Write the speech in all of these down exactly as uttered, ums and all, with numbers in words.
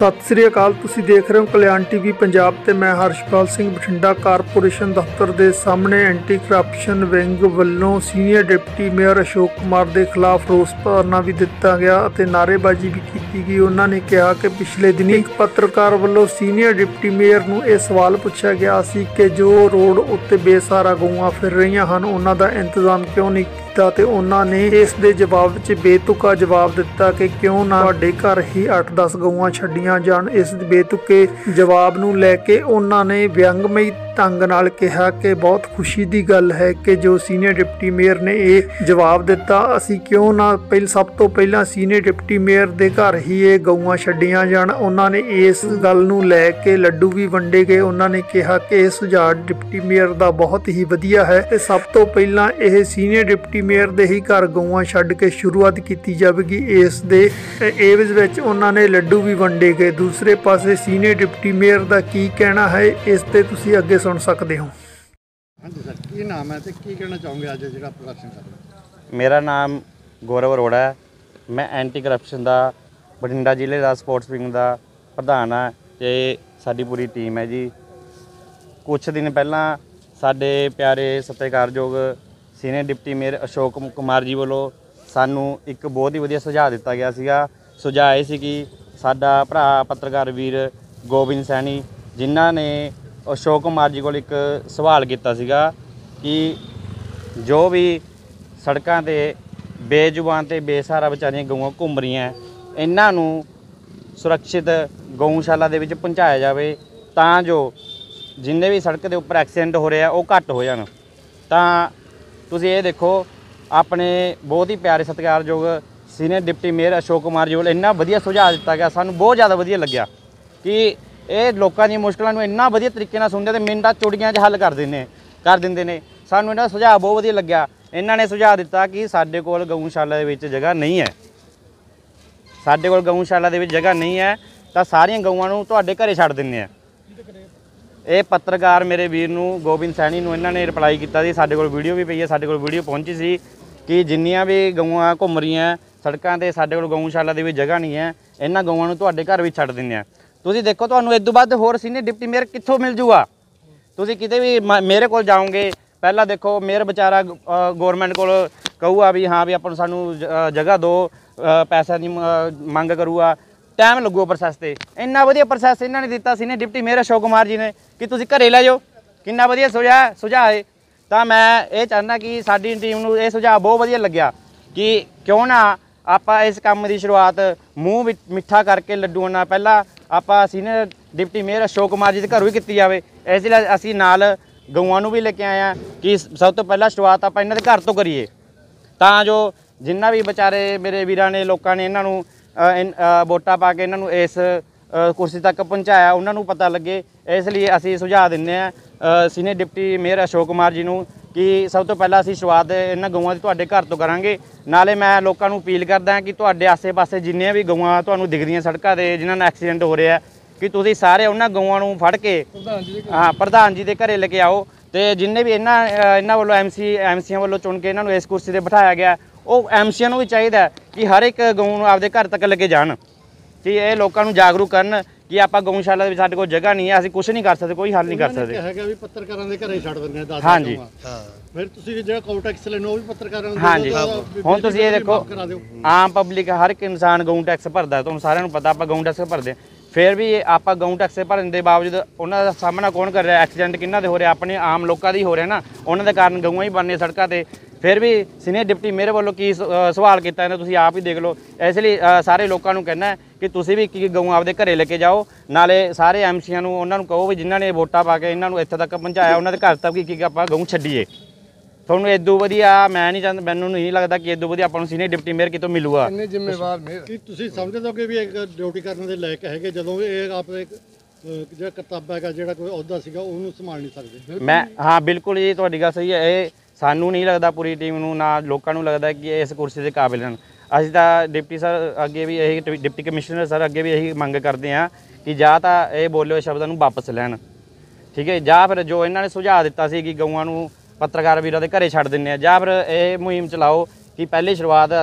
सत श्री अकाल। तुसी देख रहे हो कल्याण टीवी पंजाब ते मैं हर्षपाल सिंह। बठिंडा कारपोरेशन दफ्तर के सामने एंटी करप्शन विंग वल्लों senior deputy mayor Ashok Kumar के खिलाफ रोस धरना भी दिता गया और नारेबाजी भी की गई। उन्होंने कहा कि पिछले दिनी एक पत्रकार वल्लों सीनियर डिप्टी मेयर नूं यह सवाल पूछा गया सी कि जो रोड उत्ते बेसहारा गऊआं फिर रही हैं उन्हां दा इंतजाम क्यों नहीं किया, ते उन्होंने इस दे जवाब च बेतुका जवाब दिता कि क्यों ना तुहाडे घर ही अठ दस गऊआं छड्डियां जाण। इस बेतुके जवाब नूं लैके उन्होंने व्यंगमई ढंग नाल कहा कि बहुत खुशी की गल है कि जो सीनियर डिप्टी मेयर ने यह जवाब दिता, असी क्यों ना पहले सब तो पहला सीनियर डिप्टी मेयर के घर ही ये गऊआं छड्डियां जाण। उन्होंने इस गल नूं लैके लड्डू भी वंडे गए। उन्होंने कहा कि यह सुझाव डिप्टी मेयर का बहुत ही वधिया है ते सब तो पहला यह सीनियर डिप्टी मेयर दे ही घर गऊआं छड्ड के शुरुआत की जाएगी। इस दे एवज विच उन्होंने लड्डू भी वंडे गए। दूसरे पासे सीनियर डिप्टी मेयर का की कहना है इस ते तुसीं अगे सुन सकते हो। हाँ जी सर, की नाम है तो की कहना चाहोगे अज जो प्रदर्शन कर रहे? मेरा नाम गौरव अरोड़ा है। मैं एंटी करप्शन का बठिंडा जिले का स्पोर्ट्स विंग का प्रधान है ते साडी पूरी टीम है जी। कुछ दिन पहला साडे प्यारे सत्कारयोग senior deputy mayor Ashok Kumar ji वालों सानू एक बहुत ही वधिया सुझाव दिता गया सीगा। सुझाव ये सी कि साडा भरा पत्रकार वीर गोबिंद सैनी जिन्हां ने अशोक कुमार जी को एक सवाल किया सीगा कि जो भी सड़कों ते बेजुबान ते बेसहारा बेचारियां गऊआं घूम रही हैं इन्हां नूं सुरक्षित गऊशाला दे विच पहुंचाया जाए तां जो जिन्ने भी सड़क के उपर एक्सीडेंट हो रहे हैं वो घट हो जाण। तां तुसीं ये देखो अपने बहुत ही प्यारे सत्कारयोग senior deputy mayor Ashok Kumar ji वालों इन्ना वधिया सुझाव दिता गया, सानू बहुत ज़्यादा वधिया लग्या कि ये लोगों दी मुश्किलों इन्ना वधिया तरीके नाल सुनदे ते मिंटां चुड़ियां च हल कर दिंदे कर दिंदे ने। सानू इन्हां दा सुझाव बहुत वधिया लग्या। इन्हां ने सुझाव दिता कि साडे कोल गऊशाला दे विच जगह नहीं है, साडे कोल गऊशाला दे विच जगह नहीं है तां सारियां गऊआं नूं तुहाडे घरे छड्ड दिंदे आ। ये पत्रकार मेरे वीर नूं गोबिंद सैनी नूं इन्हां ने रिप्लाई किया सी। साडे कोल वीडियो भी पई है, साडे कोल वीडियो पहुंची सी कि जिन्नियां भी गऊआं घूम रही हैं सड़कों ते साडे कोल गऊशाला दे विच जगह नहीं है, इन्हां गऊआं नूं तुहाडे घर भी छड्ड दिंदे आ। तुसीं देखो तुहानूं इस तों वध होर सीनियर डिप्टी मेयर कित्थों मिल जूगा। तुसीं किते भी मेरे कोल जाओगे पहला देखो मेयर बेचारा गौरमेंट कोल कहूगा भी हाँ भी अपन सानू जगह दो, पैसा की मंग करूगा, टाइम लगूगा प्रोसैस ते। इन्ना वधिया प्रोसैस इन्हां ने दिता senior deputy mayor Ashok Kumar ji ने कि तुसीं घरे लै जाओ। किन्ना वधिया सुझाव सुझाव है। तां मैं ये चाहना कि साडी टीम नूं ये सुझाव बहुत वधिया लग्या कि क्यों ना आपां इस काम की शुरुआत मूँह मिठा करके लड्डूआं नाल पहला आपां senior deputy mayor Ashok Kumar ji के घर भी की जाए। इसलिए असीं नाल गऊआं नूं भी लेके आए हैं कि सब तो पहला शुरुआत आपां इन्हां दे घर तो करिए तां जो जिन्ना भी बेचारे मेरे वीरां ने लोकां ने इन्हां नूं वोटां पा के इन्हां नूं इस कुर्सी तक पहुँचाया उन्हां नूं पता लगे। इसलिए असीं सुझाव दिंदे आ senior deputy mayor Ashok Kumar ji नूं कि सब तो पहला असीं शुरुआत इन्हां गऊआं दी तुहाडे घर तो करांगे। नाले मैं लोकां नूं अपील करदा कि तुहाडे आसे पासे जिन्नियां भी गऊआं तुहानूं दिखदियां सड़कां ते जिन्हां नाल एक्सीडेंट हो रहा है कि तुसीं सारे उन्हां गऊआं नूं फड़ के हाँ प्रधान जी दे घरे लेके आओ। तो जिन्ने भी इन्हां इन्हां वालों एम सी एम सीआं वालों चुन के इन्हां नूं इस कुर्सी ते बिठाया गया वो एम सीआं नूं भी चाहिदा कि हर एक गऊ नूं आपदे घर तक लेके जाण कि ये लोगों को जागरूक करन कि आप गऊशाला दे साडे कोल जगह नहीं है, असीं कुछ नहीं कर सकते, कोई हल नहीं कर सकते। हैगा भी पत्रकारां दे घरे छड्ड दिंदे दस हाँ जी फिर तुसीं जिहड़ा काउ टैक्स लैंदे वो भी पत्रकारां नूं हाँ जी। हुण तुसीं ये देखो आम पब्लिक हर एक इंसान गऊ टैक्स भरदा है, तुहानूं सारिआं नूं पता आपां गऊ टैक्स भरदे, फिर भी आपां गऊ टैक्स भरन दे बावजूद उन्हां दा सामना कौन कर रहा? एक्सीडेंट किन्हां दे हो रहे? अपने आम लोकां दे हो रहे ना, उन्हां दे कारण गऊआं ही बनने सड़कां ते। फिर भी सीनियर डिप्टी मेयर वालों की सवाल किया इन्हें तुसीं आप ही देख लो। इसलिए सारे लोगों को कहना है कि तुसीं भी की गऊ आपदे घरे लेके जाओ, नाले सारे एम सीआं नूं उन्हां नूं कहो भी जिन्हां ने वोटां पा के इन्हां नूं इत्थे तक पहुँचाया उन्हां दे घर तक की आपां गऊ छड्डीए। तुहानूं इदों वधिया मैं नहीं चाहता, मैनूं नहीं लगता कि इदों वधिया आपां नूं सीनियर डिप्टी मेयर कितों मिलूगा। जिम्मेवार मेयर की तुसीं समझदे हो कि भी एक ड्यूटी करने दे लायक हैगे जदों ये आपदे ਜਿਹੜਾ ਕਰਤੱਵ ਹੈਗਾ ਜਿਹੜਾ ਕੋਈ ਅਹੁਦਾ ਸੀਗਾ ਉਹਨੂੰ ਸੰਭਾਲ ਨਹੀਂ ਸਕਦੇ। मैं हाँ बिल्कुल जी तुहाडी गल सही है। ये सानू नहीं लगता पूरी टीम नूं ना लोकां नूं लगदा कि इस कुर्सी दे काबिल हन। असीं तां डिप्टी सर अगे भी यही डिप्टी कमिश्नर सर अगे भी यही मंग करते हैं कि जां तां ये बोले शब्दां नूं वापस लैण, ठीक है, जां फिर जो इन्हां ने सुझाव दित्ता सी कि गऊआं नूं पत्रकार वीरां दे घरे छड्ड दिंदे आ, जां फिर ये मुहिम चलाओ कि पहली शुरुआत असीं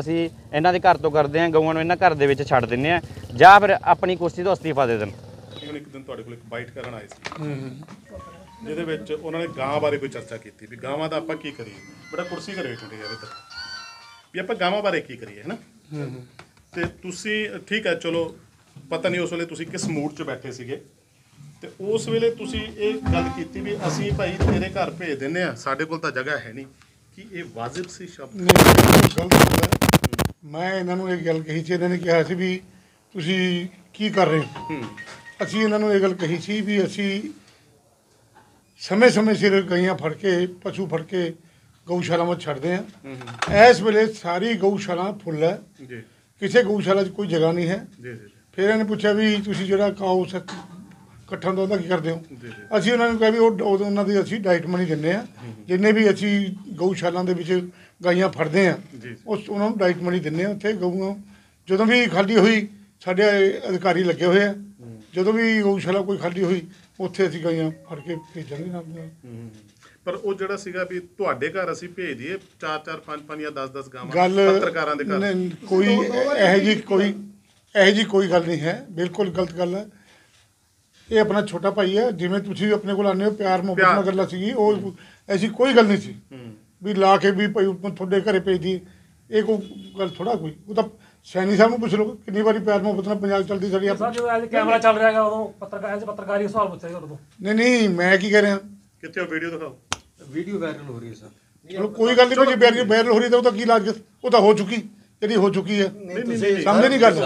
ਇਹਨਾਂ ਦੇ ਘਰ ਤੋਂ ਕਰਦੇ ਆ, ਗਊਆਂ ਨੂੰ ਇਹਨਾਂ ਘਰ ਦੇ ਵਿੱਚ ਛੱਡ ਦਿੰਦੇ ਆ ਜਾਂ ਫਿਰ ਆਪਣੀ ਕੁਰਸੀ ਤੋਂ ਅਸਤੀਫਾ ਦੇ ਦੇਣ। ਹੁਣ ਇੱਕ ਦਿਨ ਤੁਹਾਡੇ ਕੋਲ ਇੱਕ ਬਾਈਟ ਕਰਨ ਆਏ ਸੀ ਜਿਹਦੇ ਵਿੱਚ ਉਹਨਾਂ ਨੇ ਗਾਂ ਬਾਰੇ ਕੋਈ ਚਰਚਾ ਕੀਤੀ ਵੀ ਗਾਵਾਂ ਦਾ ਆਪਾਂ ਕੀ ਕਰੀਏ, ਬੜਾ ਕੁਰਸੀ ਘਰੇ ਬੈਠੇ ਯਾਰ ਇੱਧਰ ਵੀ ਆਪਾਂ ਗਾਵਾਂ ਬਾਰੇ ਕੀ ਕਰੀਏ, ਹੈ ਨਾ। ਤੇ ਤੁਸੀਂ ਠੀਕ ਹੈ ਚਲੋ ਪਤਾ ਨਹੀਂ ਉਸ ਵੇਲੇ ਤੁਸੀਂ ਕਿਸ ਮੂਡ 'ਚ ਬੈਠੇ ਸੀਗੇ ਤੇ ਉਸ ਵੇਲੇ ਤੁਸੀਂ ਇਹ ਗੱਲ ਕੀਤੀ ਵੀ ਅਸੀਂ ਭਾਈ ਤੇਰੇ ਘਰ ਭੇਜ ਦਿੰਦੇ ਆ, ਸਾਡੇ ਕੋਲ ਤਾਂ ਜਗ੍ਹਾ ਹੈ ਨਹੀਂ, ਕਿ ਇਹ ਵਾਜਿਬ ਸੀ ਸ਼ਬਦ? ਨਹੀਂ, ਗਲਤ ਹੁੰਦਾ। ਮੈਂ ਇਹਨਾਂ ਨੂੰ ਇਹ ਗੱਲ ਕਹੀ ਸੀ, ਇਹਨਾਂ ਨੇ ਕਿਹਾ ਸੀ ਵੀ ਤੁਸੀਂ ਕੀ ਕਰ ਰਹੇ ਹੋ। ਅਸੀਂ ਇਹਨਾਂ ਨੂੰ ਇਹ ਗੱਲ ਕਹੀ ਸੀ ਵੀ ਅਸੀਂ ਸਮੇਂ ਸਮੇਂ ਸਿਰ ਗਈਆਂ ਫੜ ਕੇ ਪਸ਼ੂ ਫੜ ਕੇ ਗਊਸ਼ਾਲਾ ਵਿੱਚ ਛੱਡਦੇ ਹਾਂ। ਇਸ ਵੇਲੇ ਸਾਰੀ ਗਊਸ਼ਾਲਾ ਫੁੱਲ ਹੈ, ਕਿਸੇ ਗਊਸ਼ਾਲਾ 'ਚ ਕੋਈ ਜਗ੍ਹਾ ਨਹੀਂ ਹੈ। ਫਿਰ ਇਹਨੇ ਪੁੱਛਿਆ ਵੀ ਤੁਸੀਂ ਜਿਹੜਾ ਕਾਊ ਇਕੱਠਾ ਹੁੰਦਾ ਉਹਦਾ ਕੀ ਕਰਦੇ ਹੋ। ਅਸੀਂ ਉਹਨਾਂ ਨੂੰ ਕਿਹਾ ਵੀ ਉਹ ਉਹਨਾਂ ਦੀ ਅਸੀਂ ਡਾਈਟ ਮਨੀ ਦਿੰਦੇ ਹਾਂ, ਜਿੰਨੇ ਵੀ ਅਸੀਂ ਗਊਸ਼ਾਲਾ ਦੇ ਵਿੱਚ ਗਾਈਆਂ ਫੜਦੇ ਹਾਂ ਉਸ ਉਹਨਾਂ ਨੂੰ ਡਾਈਟ ਮਨੀ ਦਿੰਦੇ ਹਾਂ। ਉੱਥੇ ਗਊਆਂ ਜਦੋਂ ਵੀ ਖਾਲੀ ਹੋਈ ਸਾਡੇ ਅਧਿਕਾਰੀ ਲੱਗੇ ਹੋਏ ਆ, ਜਦੋਂ ਵੀ ਗਊਸ਼ਾਲਾ ਕੋਈ ਖਾਲੀ ਹੋਈ ਉੱਥੇ ਅਸੀਂ ਗਾਈਆਂ ਫੜ ਕੇ ਭੇਜਾਂਗੇ ਨਾਲ। ਪਰ ਉਹ ਜਿਹੜਾ ਸੀਗਾ ਵੀ ਤੁਹਾਡੇ ਘਰ ਅਸੀਂ ਭੇਜ ਦਈਏ ਚਾਰ ਚਾਰ ਪੰਜ ਪੰਜ ਜਾਂ ਦਸ ਦਸ ਗਾਵਾਂ ਗੱਲ ਪੱਤਰਕਾਰਾਂ ਦੇ ਘਰ, ਕੋਈ ਇਹੋ ਜਿਹੀ ਕੋਈ ਇਹੋ ਜਿਹੀ ਕੋਈ ਗੱਲ ਨਹੀਂ ਹੈ, ਬਿਲਕੁਲ ਗਲਤ ਗੱਲ ਹੈ। ਇਹ ਆਪਣਾ ਛੋਟਾ ਭਾਈ ਹੈ, ਜਿਵੇਂ ਤੁਸੀਂ ਆਪਣੇ ਕੋਲ ਆਉਂਦੇ ਹੋ ਪਿਆਰ ਮੁਹੱਬਤ ਨਾਲ ਗੱਲਾਂ ਸੀਗੀ, ਉਹ ਐਸੀ ਕੋਈ ਗੱਲ ਨਹੀਂ ਸੀ ਵੀ ਲਾ ਕੇ ਵੀ ਭਾਈ ਤੁਹਾਡੇ ਘਰੇ ਭੇਜ ਦੀ। ਇਹ ਕੋਈ ਗੱਲ ਥੋੜਾ ਕੋਈ, ਉਹ ਤਾਂ ਸੈਣੀ ਸਾਹਿਬ ਨੂੰ ਪੁੱਛ ਲਓ ਕਿੰਨੀ ਵਾਰੀ ਪਿਆਰ ਮੁਹੱਬਤ ਨਾਲ ਪੰਜਾਬ ਚੱਲਦੀ ਸਾਡੀ। ਸਰ ਜਦੋਂ ਅੱਜ ਕੈਮਰਾ ਚੱਲ ਰਿਹਾ ਹੈਗਾ ਉਦੋਂ ਪੱਤਰਕਾਰ ਅੱਜ ਪੱਤਰਕਾਰੀ ਸਵਾਲ ਪੁੱਛਿਆ ਉਦੋਂ। ਨਹੀਂ ਨਹੀਂ ਮੈਂ ਕੀ ਕਹਿ ਰਿਹਾ, ਕਿੱਥੇ ਉਹ ਵੀਡੀਓ ਦਿਖਾਓ। ਵੀਡੀਓ ਵਾਇਰਲ ਹੋ ਰਹੀ ਹੈ ਸਰ। ਚਲੋ ਕੋਈ ਗੱਲ ਨਹੀਂ, ਜੇ ਵਾਇਰਲ ਵਾਇਰਲ ਹੋ ਰਹੀ ਤਾਂ ਉਹ ਤਾਂ ਕੀ ਲਾਜ, ਉਹ ਤਾਂ ਹੋ ਚੁੱਕੀ ਜਿਹੜੀ ਹੋ ਚੁੱਕੀ ਹੈ। ਸਮਝੇ ਨਹੀਂ ਗੱਲ?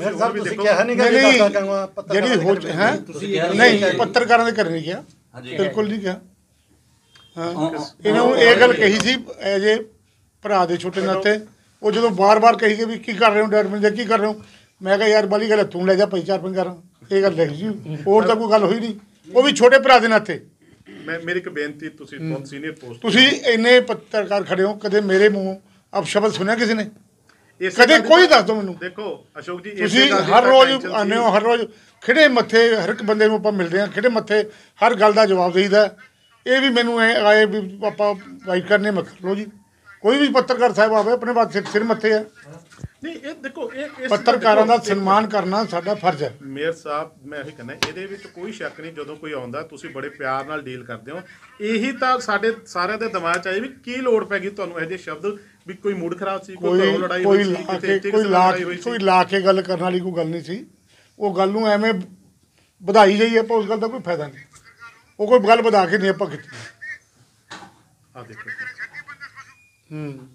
ਜਿਹੜੀ ਹੋ ਹੈ ਨਹੀਂ ਪੱਤਰਕਾਰਾਂ ਦੇ ਘਰ ਨਹੀਂ ਗਿਆ, ਬਿਲਕੁਲ ਨਹੀਂ ਗਿਆ। ਹਾਂ ਇਹਨਾਂ ਨੂੰ ਇਹ ਗੱਲ ਕਹੀ ਸੀ ਐਜ ਏ ਭਰਾ ਦੇ ਛੋਟੇ ਨਾਤੇ। ਉਹ ਜਦੋਂ ਬਾਰ-ਬਾਰ ਕਹੀ ਕਿ ਵੀ ਕੀ ਕਰ ਰਹੇ ਹੋ ਡੈਡ ਮੈਨੇਜਰ ਕੀ ਕਰ ਰਹੇ ਹੋ, ਮੈਂ ਕਿਹਾ ਯਾਰ ਬਾਲੀ ਗੱਲ ਤੂੰ ਲੈ ਜਾ ਭਾਈ ਚਾਰ ਪੰਜ ਕਰਾਂ, ਇਹ ਗੱਲ ਲਿਖੀ ਸੀ, ਹੋਰ ਤਾਂ ਕੋਈ ਗੱਲ ਹੋਈ ਨਹੀਂ। ਉਹ ਵੀ ਛੋਟੇ ਭਰਾ ਦੇ ਨਾਤੇ। ਮੈਂ ਮੇਰੀ ਇੱਕ ਬੇਨਤੀ, ਤੁਸੀਂ ਬਹੁਤ ਸੀਨੀਅਰ ਪੋਸਟ, ਤੁਸੀਂ ਇੰਨੇ ਪੱਤਰਕਾਰ ਖੜੇ ਹੋ, ਕਦੇ ਮੇਰੇ ਮੂੰਹੋਂ ਆਪ ਸ਼ਬਦ ਸੁਣਿਆ ਕਿਸੇ ਨੇ? ਕਦੇ ਕੋਈ ਦੱਸ ਦਿਓ ਮੈਨੂੰ। ਦੇਖੋ ਅਸ਼ੋਕ ਜੀ ਤੁਸੀਂ ਹਰ ਰੋਜ਼ ਆਉਂਦੇ ਹੋ, ਹਰ ਰੋਜ਼ ਖਿੜੇ ਮੱਥੇ ਹਰ ਇੱਕ ਬੰਦੇ ਨੂੰ ਆਪਾਂ ਮਿਲਦੇ ਹਾਂ, ਖਿੜੇ ਮੱਥੇ ਹਰ ਗੱਲ ਦਾ ਜਵਾਬ ਦੇਈਦਾ। ਇਹ ਵੀ ਮੈਨੂੰ ਐ ਆਏ ਵੀ ਆਪਾਂ ਵਾਈਟ ਕਰਨੇ ਮਤ ਲਓ ਜੀ। ਕੋਈ ਵੀ ਪੱਤਰਕਾਰ ਸਾਹਿਬ ਆਵੇ ਆਪਣੇ ਬਾਤ ਸਿਰ ਸਿਰ ਮੱਥੇ ਹੈ। ਨਹੀਂ ਇਹ ਦੇਖੋ ਇਹ ਪੱਤਰਕਾਰਾਂ ਦਾ ਸਨਮਾਨ ਕਰਨਾ ਸਾਡਾ ਫਰਜ਼ ਹੈ। ਮੇਅਰ ਸਾਹਿਬ ਮੈਂ ਇਹੀ ਕਹਿੰਦਾ ਇਹਦੇ ਵਿੱਚ ਕੋਈ ਸ਼ੱਕ ਨਹੀਂ, ਜਦੋਂ ਕੋਈ ਆਉਂਦਾ ਤੁਸੀਂ ਬੜੇ ਪਿਆਰ ਨਾਲ ਡੀਲ ਕਰਦੇ ਹੋ। ਇਹੀ ਤਾਂ ਸਾਡੇ ਸਾਰਿਆਂ ਦੇ ਦਿਮਾਗ 'ਚ ਆਏ ਵੀ ਕੀ ਲੋੜ ਪੈ ਗਈ ਤੁਹਾਨੂੰ ਇਹੋ ਜਿਹੇ ਸ਼ਬਦ, ਵੀ ਕੋਈ ਮੂਡ ਖਰਾਬ ਸੀ, ਕੋਈ ਘਰੋਂ ਲੜਾਈ ਹੋਈ ਸੀ, ਕਿਤੇ ਕੋਈ ਲਾ ਕੋਈ ਲਾ ਕੇ ਗੱਲ ਕਰਨ ਵਾਲੀ ਕੋਈ ਗੱਲ ਨਹੀਂ ਸੀ। ਉਹ ਗੱਲ ਨੂੰ ਐਵੇਂ ਵਧਾਈ ਜਾਈਏ ਆਪਾਂ, ਉਸ ਗੱਲ ਦਾ ਕੋਈ ਫਾਇਦਾ ਨਹੀਂ। ਉਹ ਕੋਈ ਗੱਲ ਵਧਾ ਕੇ ਨਹੀਂ ਆਪਾਂ ਕੀਤੀ। ਆ ਦੇਖੋ ਹੂੰ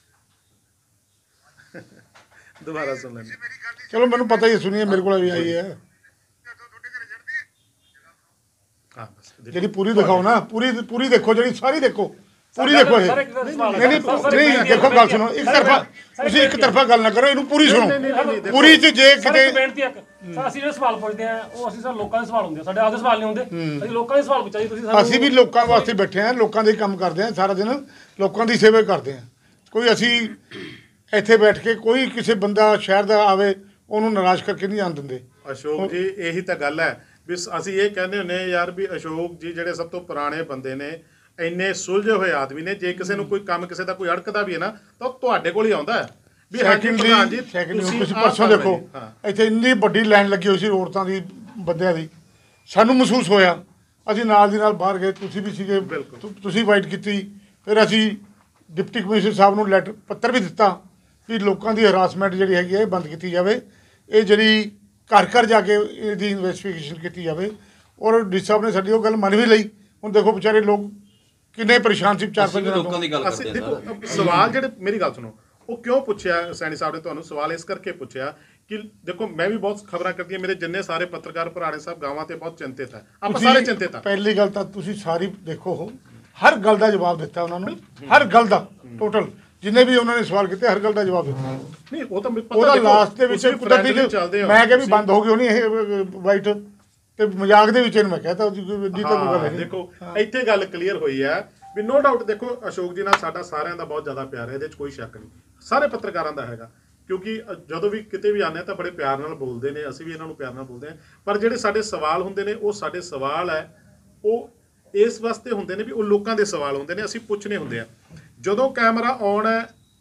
ਦੁਬਾਰਾ ਸੁਣ ਲੈਂਦੇ। ਚਲੋ ਮੈਨੂੰ ਪਤਾ ਹੀ ਸੁਣੀਏ, ਮੇਰੇ ਕੋਲ ਵੀ ਆਈ ਹੈ ਜਿਹੜੀ ਪੂਰੀ ਦਿਖਾਓ ਨਾ, ਪੂਰੀ ਪੂਰੀ ਦੇਖੋ, ਜਿਹੜੀ ਸਾਰੀ ਦੇਖੋ, ਪੂਰੀ ਦੇਖੋ। ਇਹ ਨਹੀਂ ਨਹੀਂ ਦੇਖੋ ਗੱਲ ਸੁਣੋ, ਇੱਕ ਤਰਫਾ ਤੁਸੀਂ ਇੱਕ ਤਰਫਾ ਗੱਲ ਨਾ ਕਰੋ, ਇਹਨੂੰ ਪੂਰੀ ਸੁਣੋ। ਪੂਰੀ ਚ ਜੇ ਕਿਤੇ ਬੇਨਤੀ ਹੈ ਸਰ, ਅਸੀਂ ਜਿਹੜੇ ਸਵਾਲ ਪੁੱਛਦੇ ਆ ਉਹ ਅਸੀਂ ਸਰ ਲੋਕਾਂ ਦੇ ਸਵਾਲ ਹੁੰਦੇ ਆ, ਸਾਡੇ ਆਪਦੇ ਸਵਾਲ ਨਹੀਂ ਹੁੰਦੇ। ਅਸੀਂ ਲੋਕਾਂ ਦੇ ਸਵਾਲ ਪੁੱਛਿਆ ਜੀ, ਤੁਸੀਂ ਅਸੀਂ ਵੀ ਲੋਕਾਂ ਵਾਸਤੇ ਬੈਠੇ ਆ, ਲੋਕਾਂ ਦੇ ਕੰਮ ਕਰਦੇ ਆ, ਸਾਰਾ ਦਿਨ ਲੋਕਾਂ ਦੀ ਸੇਵਾ ਕਰਦੇ ਆ। ਕੋਈ ਅਸੀਂ ਇੱਥੇ ਬੈਠ ਕੇ ਕੋਈ ਕਿਸੇ ਬੰਦਾ ਸ਼ਹਿਰ ਦਾ ਆਵੇ ਉਹਨੂੰ ਨਾਰਾਜ਼ ਕਰਕੇ ਨਹੀਂ ਆਉਣ ਦਿੰਦੇ। ਅਸ਼ੋਕ ਜੀ ਇਹੀ ਤਾਂ ਗੱਲ ਹੈ ਵੀ ਅਸੀਂ ਇਹ ਕਹਿੰਦੇ ਹੁੰਦੇ ਯਾਰ ਵੀ ਅਸ਼ੋਕ ਜੀ ਜਿਹੜੇ ਸਭ ਤੋਂ ਪੁਰਾਣੇ ਬੰਦੇ ਨੇ, ਇੰਨੇ ਸੁਲਝੇ ਹੋਏ ਆਦਮੀ ਨੇ, ਜੇ ਕਿਸੇ ਨੂੰ ਕੋਈ ਕੰਮ ਕਿਸੇ ਦਾ ਕੋਈ ਅੜਕਦਾ ਵੀ ਹੈ ਨਾ ਤਾਂ ਤੁਹਾਡੇ ਕੋਲ ਹੀ ਆਉਂਦਾ ਹੈ ਵੀ ਸੈਕਿੰਡਲੀ ਸੈਕਿੰਡਲੀ ਤੁਸੀਂ ਪਰਸੋਂ ਦੇਖੋ ਇੱਥੇ ਇੰਨੀ ਵੱਡੀ ਲਾਈਨ ਲੱਗੀ ਹੋਈ ਸੀ ਔਰਤਾਂ ਦੀ, ਬੰਦਿਆਂ ਦੀ, ਸਾਨੂੰ ਮਹਿਸੂਸ ਹੋਇਆ। ਅਸੀਂ ਨਾਲ ਦੀ ਨਾਲ ਬਾਹਰ ਗਏ, ਤੁਸੀਂ ਵੀ ਸੀਗੇ, ਤੁਸੀਂ ਵਾਈਟ ਕੀਤੀ। ਫਿਰ ਅਸੀਂ ਡਿਪਟੀ ਕਮਿਸ਼ਨਰ ਸਾਹਿਬ ਨੂੰ ਲੈਟਰ ਪੱਤਰ ਵੀ ਦਿੱਤਾ ਵੀ ਲੋਕਾਂ ਦੀ ਹਰਾਸਮੈਂਟ ਜਿਹੜੀ ਹੈਗੀ ਹੈ ਇਹ ਬੰਦ ਕੀਤੀ ਜਾਵੇ, ਇਹ ਜਿਹੜੀ ਘਰ ਘਰ ਜਾ ਕੇ ਇਹਦੀ ਇਨਵੈਸਟੀਗੇਸ਼ਨ ਕੀਤੀ ਜਾਵੇ। ਔਰ ਡੀ ਸਾਹਿਬ ਨੇ ਸਾਡੀ ਉਹ ਗੱਲ ਮੰਨ ਵੀ ਲਈ। ਹੁਣ ਦੇਖੋ ਵਿਚਾਰੇ ਲੋਕ ਕਿੰਨੇ ਪਰੇਸ਼ਾਨ ਸੀ, ਚਾਰ ਪੰਜ ਲੋਕਾਂ ਦੀ ਗੱਲ ਅਸੀਂ ਦੇਖੋ ਸਵਾਲ ਜਿਹੜੇ, ਮੇਰੀ ਗੱਲ ਸੁਣੋ, ਉਹ ਕਿਉਂ ਪੁੱਛਿਆ ਸੈਣੀ ਸਾਹਿਬ ਨੇ ਤੁਹਾਨੂੰ ਸਵਾਲ ਇਸ ਕਰਕੇ ਪੁੱਛਿਆ ਕਿ ਦੇਖੋ ਮੈਂ ਵੀ ਬਹੁਤ ਖਬਰਾਂ ਕਰਦੀ ਹਾਂ, ਮੇਰੇ ਜਿੰਨੇ ਸਾਰੇ ਪੱਤਰਕਾਰ ਭਰਾੜੇ ਸਾਹਿਬ ਗਾਵਾਂ ਤੇ ਬਹੁਤ ਚਿੰਤਿਤ ਹੈ, ਆਪਾਂ ਸਾਰੇ ਚਿੰਤਿਤ ਹਾਂ। ਪਹਿਲੀ ਗੱਲ ਤਾਂ ਤੁਸੀਂ ਸਾਰੀ ਦੇਖੋ, ਹਰ ਗੱਲ ਦਾ ਜਵਾਬ ਦਿੱਤਾ ਉਹਨਾਂ ਨੂੰ, ਹਰ ਗੱਲ ਦਾ ਟੋਟਲ ਜਿੰਨੇ ਵੀ ਉਹਨਾਂ ਨੇ ਸਵਾਲ ਕੀਤੇ ਹਰ ਗੱਲ ਦਾ ਜਵਾਬ ਦਿੱਤਾ। ਨਹੀਂ ਉਹ ਤਾਂ ਉਹਦਾ ਲਾਸਟ ਦੇ ਵਿੱਚ ਕੁਦਰਤੀ ਮੈਂ ਕਿਹਾ ਵੀ ਬੰਦ ਹੋ ਗਈ ਹੋਣੀ ਇਹ ਵਾਈਟ, ਤੇ ਮਜ਼ਾਕ ਦੇ ਵਿੱਚ ਇਹਨੂੰ ਮੈਂ ਕਹਿਤਾ ਜੀ ਤਾਂ ਕੋਈ ਗੱਲ ਨਹੀਂ। ਦੇਖੋ ਇੱਥੇ ਗੱਲ ਕਲੀਅਰ ਹੋਈ ਹੈ ਵੀ ਨੋ ਡਾਊਟ। ਦੇਖੋ ਅਸ਼ੋਕ ਜੀ ਨਾਲ ਸਾਡਾ ਸਾਰਿਆਂ ਦਾ ਬਹੁਤ ਜ਼ਿਆਦਾ ਪਿਆਰ ਹੈ, ਇਹਦੇ 'ਚ ਕੋਈ ਸ਼ੱਕ ਨਹੀਂ, ਸਾਰੇ ਪੱਤਰਕਾਰਾਂ ਦਾ ਹੈਗਾ, ਕਿਉਂਕਿ ਜਦੋਂ ਵੀ ਕਿਤੇ ਵੀ ਆਉਂਦੇ ਤਾਂ ਬੜੇ ਪਿਆਰ ਨਾਲ ਬੋਲਦੇ ਨੇ, ਅਸੀਂ ਵੀ ਇਹਨਾਂ ਨੂੰ ਪਿਆਰ ਨਾਲ ਬੋਲਦੇ ਹਾਂ। ਪਰ ਜਿਹੜੇ ਸਾਡੇ ਸਵਾਲ ਹੁੰਦੇ ਨੇ ਉਹ ਸਾਡੇ ਸਵਾਲ ਹੈ, ਉਹ ਇਸ ਵਾਸਤੇ ਹੁੰਦੇ ਨੇ ਵੀ ਉਹ ਲੋਕਾਂ ਦੇ ਸਵਾਲ ਹੁੰਦੇ ਨੇ, ਅਸੀਂ ਪੁੱਛਣੇ ਹੁੰਦੇ ਆ। ਜਦੋਂ ਕੈਮਰਾ ਆਨ ਹੈ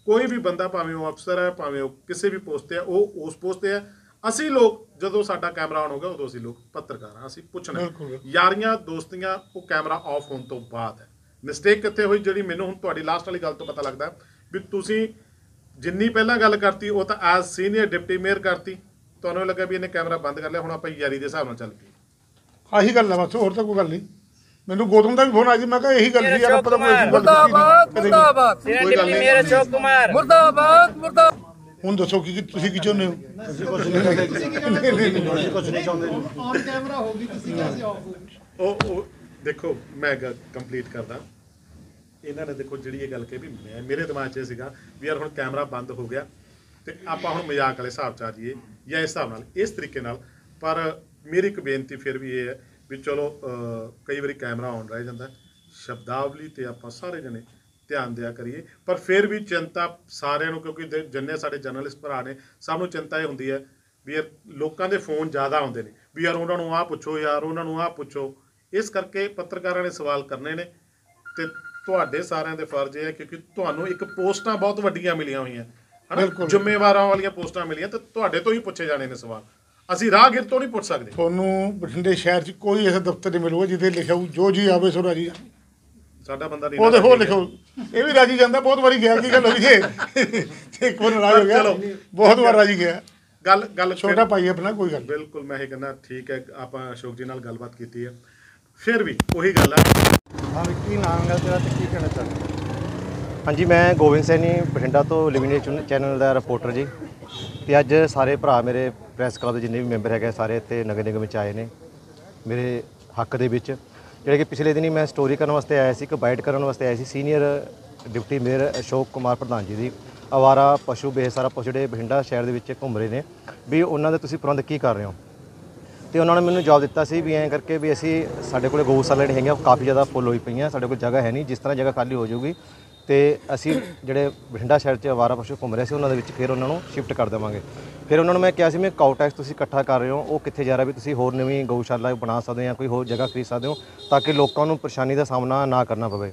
ਕੋਈ ਵੀ ਬੰਦਾ ਭਾਵੇਂ ਉਹ ਅਫਸਰ ਹੈ ਭਾਵੇਂ ਉਹ ਕਿਸੇ ਵੀ ਪੋਸਟ ਤੇ ਹੈ ਉਹ ਉਸ ਪੋਸਟ ਤੇ ਹੈ। ਅਸੀਂ ਲੋਕ ਜਦੋਂ ਸਾਡਾ ਕੈਮਰਾ ਆਨ ਹੋ ਗਿਆ ਉਦੋਂ ਅਸੀਂ ਲੋਕ ਪੱਤਰਕਾਰ ਹਾਂ, ਅਸੀਂ ਪੁੱਛਣਾ ਯਾਰੀਆਂ ਦੋਸਤੀਆਂ ਉਹ ਕੈਮਰਾ ਆਫ ਹੋਣ ਤੋਂ ਬਾਅਦ ਹੈ। ਮਿਸਟੇਕ ਕਿੱਥੇ ਹੋਈ ਜਿਹੜੀ ਮੈਨੂੰ ਹੁਣ ਤੁਹਾਡੀ ਲਾਸਟ ਵਾਲੀ ਗੱਲ ਤੋਂ ਪਤਾ ਲੱਗਦਾ ਵੀ ਤੁਸੀਂ ਜਿੰਨੀ ਪਹਿਲਾਂ ਗੱਲ ਕਰਤੀ ਉਹ ਤਾਂ ਐਜ਼ ਸੀਨੀਅਰ ਡਿਪਟੀ ਮੇਅਰ ਕਰਤੀ, ਤੁਹਾਨੂੰ ਲੱਗਾ ਵੀ ਇਹਨੇ ਕੈਮਰਾ ਬੰਦ ਕਰ ਲਿਆ, ਹੁਣ ਆਪਾਂ ਯਾਰੀ ਦੇ ਹਿਸਾਬ ਨਾਲ ਚੱਲ ਪਈਏ। ਆਹੀ ਗੱਲ ਹੈ ਬਸ, ਹੋਰ ਤਾਂ ਕੋਈ ਗੱਲ ਨਹੀਂ। ਮੈਨੂੰ ਗੌਤਮ ਦਾ ਵੀ ਫੋਨ ਆਇਆ ਸੀ, ਮੈਂ ਕਿਹਾ ਇਹੀ ਗੱਲ ਸੀ ਯਾਰ, ਆਪਾਂ ਤਾਂ ਕੋਈ ਗੱਲ ਮੁਰਦਾਬਾਦ ਮੁਰਦਾਬਾਦ ਕੋਈ ਗੱਲ ਨਹੀਂ। ਮੇਰੇ ਅਸ਼ੋਕ ਕੁਮਾਰ ਮੁਰਦਾਬਾਦ ਮੁਰਦਾਬਾਦ। ਹੁਣ ਦੱਸੋ ਕੀ ਤੁਸੀਂ ਕੀ ਚਾਹੁੰਦੇ ਹੋ? ਔਨ ਕੈਮਰਾ ਹੋ ਗਈ, ਤੁਸੀਂ कैसे ਆਫ ਹੋ? ਉਹ ਉਹ ਦੇਖੋ ਮੈਂ ਗੱਲ ਕੰਪਲੀਟ ਕਰਦਾ। ਇਹਨਾਂ ਨੇ ਦੇਖੋ ਜਿਹੜੀ ਇਹ ਗੱਲ ਕਹੀ ਵੀ ਮੈਂ ਮੇਰੇ ਦਿਮਾਗ 'ਚ ਇਹ ਸੀਗਾ ਵੀ ਯਾਰ ਹੁਣ ਕੈਮਰਾ ਬੰਦ ਹੋ ਗਿਆ ਤੇ ਆਪਾਂ ਹੁਣ ਮਜ਼ਾਕ ਵਾਲੇ ਹਿਸਾਬ 'ਚ ਆ ਜਾਈਏ ਜਾਂ ਇਸ ਹਿਸਾਬ ਨਾਲ ਇਸ ਤਰੀਕੇ ਨਾਲ। ਪਰ ਮੇਰੀ ਇੱਕ ਬੇਨਤੀ ਫਿਰ ਵੀ ਇਹ ਹੈ ਵੀ ਚਲੋ ਕਈ ਵਾਰੀ ਕੈਮਰਾ ਆਨ ਰਹਿ ਜਾਂਦਾ, ਸ਼ਬਦਾਵਲੀ ਤੇ ਆਪਾਂ ਸਾਰੇ ਜਣੇ ਧਿਆਨ ਦਿਆ ਕਰੀਏ। ਪਰ ਫਿਰ ਵੀ ਚਿੰਤਾ ਸਾਰਿਆਂ ਨੂੰ, ਕਿਉਂਕਿ ਜਿੰਨੇ ਸਾਡੇ ਜਰਨਲਿਸਟ ਭਰਾ ਨੇ ਸਭ ਨੂੰ ਚਿੰਤਾ ਇਹ ਹੁੰਦੀ ਹੈ ਵੀ ਯਾਰ ਲੋਕਾਂ ਦੇ ਫੋਨ ਜ਼ਿਆਦਾ ਆਉਂਦੇ ਨੇ ਵੀ ਯਾਰ ਉਹਨਾਂ ਨੂੰ ਆਹ ਪੁੱਛੋ, ਯਾਰ ਉਹਨਾਂ ਨੂੰ ਆਹ ਪੁੱਛੋ। ਇਸ ਕਰਕੇ ਪੱਤਰਕਾਰਾਂ ਨੇ ਸਵਾਲ ਕਰਨੇ ਨੇ ਤੇ ਤੁਹਾਡੇ ਸਾਰਿਆਂ ਦੇ ਫਰਜ਼ ਇਹ ਹੈ ਕਿਉਂਕਿ ਤੁਹਾਨੂੰ ਇੱਕ ਪੋਸਟਾਂ ਬਹੁਤ ਵੱਡੀਆਂ ਮਿਲੀਆਂ ਹੋਈਆਂ ਹਨਾ, ਜ਼ਿੰਮੇਵਾਰਾਂ ਵਾਲੀਆਂ ਪੋਸਟਾਂ ਮਿਲੀਆਂ ਤੇ ਤੁਹਾਡੇ ਤੋਂ ਹੀ ਪੁੱਛੇ ਜਾਣੇ ਨੇ ਸਵਾਲ। ਅਸੀਂ ਰਾਹਗੀਰ ਤੋਂ ਨਹੀਂ ਪੁੱਛ ਸਕਦੇ। ਤੁਹਾਨੂੰ ਬਠਿੰਡੇ ਸ਼ਹਿਰ 'ਚ ਕੋਈ ਐਸਾ ਦਫ਼ਤਰ ਨਹੀਂ ਮਿਲੂਗਾ ਜਿੱਥੇ ਲਿਖਿਆ ਹੋਊ ਜੋ ਜੀ ਆਵੇ ਸੋ ਰਾਜੀ ਸਾਡਾ ਬੰਦਾ ਨਹੀਂ। ਉਹ ਦੇਖੋ ਲਿਖੋ, ਇਹ ਵੀ ਰਾਜੀ ਜਾਂਦਾ, ਬਹੁਤ ਵਾਰੀ ਗਿਆ। ਕੀ ਗੱਲ ਹੋਈ ਜੇ ਇੱਕ ਵਾਰ ਨਾਰਾਜ਼ ਹੋ ਗਿਆ, ਬਹੁਤ ਵਾਰ ਰਾਜੀ ਗਿਆ। ਗੱਲ ਗੱਲ ਛੋਟਾ ਭਾਈ ਆਪਣਾ, ਕੋਈ ਗੱਲ ਬਿਲਕੁਲ ਮੈਂ ਇਹ ਕਹਿੰਦਾ ਠੀਕ ਹੈ। ਆਪਾਂ ਅਸ਼ੋਕ ਜੀ ਨਾਲ ਗੱਲਬਾਤ ਕੀਤੀ ਹੈ, ਫਿਰ ਵੀ ਉਹੀ ਗੱਲ ਹੈ। ਹਾਂ ਕੀ ਨਾਮ ਹੈ ਤੇਰਾ ਤੇ ਕੀ ਕਹਿਣਾ ਚਾਹੁੰਦਾ? ਹਾਂਜੀ ਮੈਂ ਗੋਬਿੰਦ ਸੈਣੀ ਬਠਿੰਡਾ ਤੋਂ ਲਿਵਿੰਗ ਚੈਨਲ ਦਾ ਰਿਪੋਰਟਰ ਜੀ। ਤੇ ਅੱਜ ਸਾਰੇ ਭਰਾ ਮੇਰੇ ਪ੍ਰੈਸ ਕਲੱਬ ਦੇ ਜਿੰਨੇ ਵੀ ਮੈਂਬਰ ਹੈਗੇ ਸਾਰੇ ਇੱਥੇ ਨਗਰ ਨਿਗਮ ਵਿੱਚ ਆਏ ਨੇ ਮੇਰੇ ਹੱਕ ਦੇ ਵਿੱਚ। ਜਿਹੜੇ ਕਿ ਪਿਛਲੇ ਦਿਨੀ ਮੈਂ ਸਟੋਰੀ ਕਰਨ ਵਾਸਤੇ ਆਇਆ ਸੀ, ਇੱਕ ਬਾਈਟ ਕਰਨ ਵਾਸਤੇ ਆਇਆ ਸੀ senior deputy mayor Ashok Kumar ਪ੍ਰਧਾਨ ਜੀ ਦੀ। ਅਵਾਰਾ ਪਸ਼ੂ ਬੇਸਹਾਰਾ ਪਸ਼ੂ ਜਿਹੜੇ ਬਠਿੰਡਾ ਸ਼ਹਿਰ ਦੇ ਵਿੱਚ ਘੁੰਮ ਰਹੇ ਨੇ ਵੀ ਉਹਨਾਂ ਦੇ ਤੁਸੀਂ ਪ੍ਰਬੰਧ ਕੀ ਕਰ ਰਹੇ ਹੋ। ਤੇ ਉਹਨਾਂ ਨੇ ਮੈਨੂੰ ਜਵਾਬ ਦਿੱਤਾ ਸੀ ਵੀ ਐਂ ਕਰਕੇ ਵੀ ਅਸੀਂ ਸਾਡੇ ਕੋਲ ਗਊਸ਼ਾਲਾ ਜਿਹੜੇ ਹੈਗੀਆਂ ਕਾਫੀ ਜ਼ਿਆਦਾ ਫੁੱਲ ਹੋਈ ਪਈਆਂ, ਸਾਡੇ ਕੋਲ ਜਗ੍ਹਾ ਹੈ ਨਹੀਂ, ਜਿਸ ਤਰ੍ਹਾਂ ਜਗ੍ਹਾ ਖਾਲੀ ਹੋ ਜਾਊਗੀ ਤੇ ਅਸੀਂ ਜਿਹੜੇ ਬਠਿੰਡਾ ਸ਼ਹਿਰ 'ਚ ਅਵਾਰਾ ਪਸ਼ੂ ਘੁੰਮ ਰਹੇ ਸੀ ਉਹਨਾਂ ਦੇ ਵਿੱਚ ਫਿਰ ਉਹਨਾਂ ਨੂੰ ਸ਼ਿਫਟ ਕਰ ਦੇਵਾਂਗੇ। ਫਿਰ ਉਹਨਾਂ ਨੂੰ ਮੈਂ ਕਿਹਾ ਸੀ ਮੈਂ ਕਾਊ ਟੈਕਸ ਤੁਸੀਂ ਇਕੱਠਾ ਕਰ ਰਹੇ ਹੋ ਉਹ ਕਿੱਥੇ ਜਾ ਰਿਹਾ ਵੀ ਤੁਸੀਂ ਹੋਰ ਨਵੀਂ ਗਊਸ਼ਾਲਾ ਬਣਾ ਸਕਦੇ ਹੋ ਜਾਂ ਕੋਈ ਹੋਰ ਜਗ੍ਹਾ ਖਰੀਦ ਸਕਦੇ ਹੋ ਤਾਂ ਕਿ ਲੋਕਾਂ ਨੂੰ ਪਰੇਸ਼ਾਨੀ ਦਾ ਸਾਹਮਣਾ ਨਾ ਕਰਨਾ ਪਵੇ।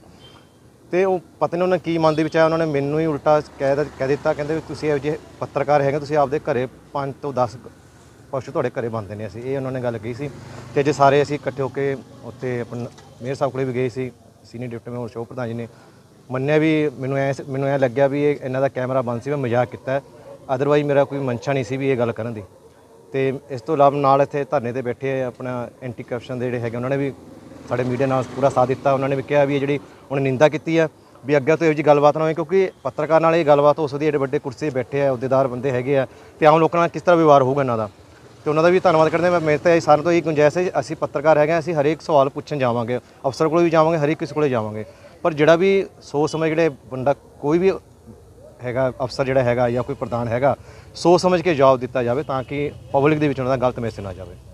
ਤੇ ਉਹ ਪਤਾ ਨਹੀਂ ਉਹਨਾਂ ਕੀ ਮਨ ਦੇ ਵਿੱਚ ਆਇਆ, ਉਹਨਾਂ ਨੇ ਮੈਨੂੰ ਹੀ ਉਲਟਾ ਕਹਿ ਕਹਿ ਦਿੱਤਾ, ਕਹਿੰਦੇ ਵੀ ਤੁਸੀਂ ਇਹੋ ਜਿਹੇ ਪੱਤਰਕਾਰ ਹੈਗੇ, ਤੁਸੀਂ ਆਪਦੇ ਘਰੇ ਪੰਜ ਤੋਂ ਦਸ ਪਸ਼ੂ ਤੁਹਾਡੇ ਘਰੇ ਬਣਦੇ ਨੇ। ਅਸੀਂ ਇਹ ਉਹਨਾਂ ਨੇ ਗੱਲ ਕਹੀ ਸੀ। ਤੇ ਜੇ ਸਾਰੇ ਅਸੀਂ ਇਕੱਠੇ ਹੋ ਕੇ ਉੱਥੇ ਆਪਣਾ ਮੇਅਰ ਸਾਹਿਬ ਕੋਲੇ ਵੀ ਗਏ ਸੀ, ਸੀਨੀਅਰ ਡਿਪਟੀ ਮੇਅਰ ਅਸ਼ੋਕ ਪ੍ਰਧਾਨ ਜੀ ਨੇ ਮੰਨਿਆ ਵੀ ਮੈਨੂੰ ਐ ਮੈਨੂੰ ਐਂ ਲੱਗਿਆ ਵੀ ਇਹ ਇਹਨਾਂ ਦਾ ਕੈਮਰਾ ਬੰਦ ਸੀ, ਮੈਂ ਮਜ਼ਾਕ ਕੀਤਾ, ਅਦਰਵਾਈਜ਼ ਮੇਰਾ ਕੋਈ ਮਨਸ਼ਾ ਨਹੀਂ ਸੀ ਵੀ ਇਹ ਗੱਲ ਕਰਨ ਦੀ। ਤੇ ਇਸ ਤੋਂ ਇਲਾਵਾ ਨਾਲ ਇੱਥੇ ਧਰਨੇ 'ਤੇ ਬੈਠੇ ਆਪਣਾ ਐਂਟੀ ਕਰਪਸ਼ਨ ਦੇ ਜਿਹੜੇ ਹੈਗੇ ਉਹਨਾਂ ਨੇ ਵੀ ਸਾਡੇ ਮੀਡੀਆ ਨਾਲ ਪੂਰਾ ਸਾਥ ਦਿੱਤਾ। ਉਹਨਾਂ ਨੇ ਵੀ ਕਿਹਾ ਵੀ ਇਹ ਜਿਹੜੀ ਉਹਨੇ ਨਿੰਦਾ ਕੀਤੀ ਆ ਵੀ ਅੱਗੇ ਤੋਂ ਇਹੋ ਜਿਹੀ ਗੱਲਬਾਤ ਨਾ ਹੋਵੇ, ਕਿਉਂਕਿ ਪੱਤਰਕਾਰ ਨਾਲ ਇਹ ਗੱਲਬਾਤ ਹੋ ਸਕਦੀ ਹੈ, ਜਿਹੜੇ ਵੱਡੇ ਕੁਰਸੀ 'ਤੇ ਬੈਠੇ ਆ ਅਹੁਦੇਦਾਰ ਬੰਦੇ ਹੈਗੇ ਆ ਤੇ ਆਮ ਲੋਕਾਂ ਨਾਲ ਕਿਸ ਤਰ੍ਹਾਂ ਵਿਵਹਾਰ ਹੋਊਗਾ ਇਹਨਾਂ ਦਾ। ਤੇ ਉਹਨਾਂ ਦਾ ਵੀ ਧੰਨਵਾਦ ਕਰਦੇ ਮੈਂ ਮੇਰੇ ਤਾਂ ਸਾਰਿਆਂ ਤੋਂ ਇਹ ਗੁੰਜਾਇਸ਼ ਹੈ ਅਸੀਂ ਪੱਤਰਕਾਰ ਹੈਗੇ, ਅਸੀਂ ਹਰੇਕ ਸਵਾਲ ਪੁੱਛਣ ਜਾਵਾਂਗੇ, ਅਫਸਰ ਕੋਲ ਵੀ ਜਾਵਾਂਗੇ, ਹਰੇਕ ਕਿਸੇ ਕੋਲੇ ਜਾਵਾਂਗੇ। ਪਰ ਜਿਹੜਾ ਵੀ ਸੋਚ ਸਮਝ ਜਿਹੜੇ ਬੰਦਾ ਕੋਈ ਵੀ ਹੈਗਾ ਅਫਸਰ ਜਿਹੜਾ ਹੈਗਾ ਜਾਂ ਕੋਈ ਪ੍ਰਧਾਨ ਹੈਗਾ ਸੋਚ ਸਮਝ ਕੇ ਜਵਾਬ ਦਿੱਤਾ ਜਾਵੇ ਤਾਂ ਕਿ ਪਬਲਿਕ ਦੇ ਵਿੱਚ ਉਹਨਾਂ ਦਾ ਗਲਤ ਮੈਸੇਜ ਨਾ ਜਾਵੇ।